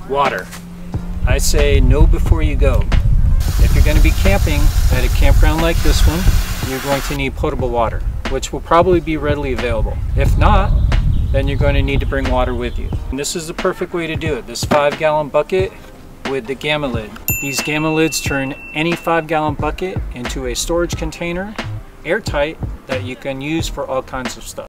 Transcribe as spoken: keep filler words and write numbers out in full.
Water. I say know before you go. If you're going to be camping at a campground like this one, you're going to need potable water, which will probably be readily available. If not, then you're going to need to bring water with you. And this is the perfect way to do it. This five gallon bucket with the gamma lid. These gamma lids turn any five gallon bucket into a storage container, airtight, that you can use for all kinds of stuff.